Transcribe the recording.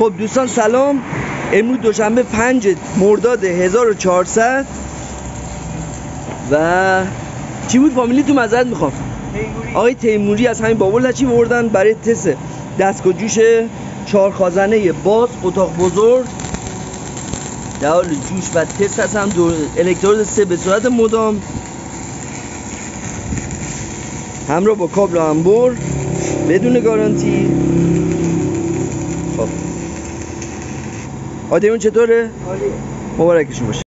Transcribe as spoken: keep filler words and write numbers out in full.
خب دوستان سلام. امروز دوشنبه پنج مرداد هزار و چهارصد و چی بود فامیلی تو معذرت میخوام تیموری. آقای تیموری از همین بابل هچی بردن برای تست دستگاه جوش چهار خازنه باز اتاق بزرگ در حال جوش و تست هست. هم دو الکترود سه به صورت مدام همراه با کابل و انبر بدون گارانتی. خب آدمون چطوره؟ عالیه. مبارکشون باشه.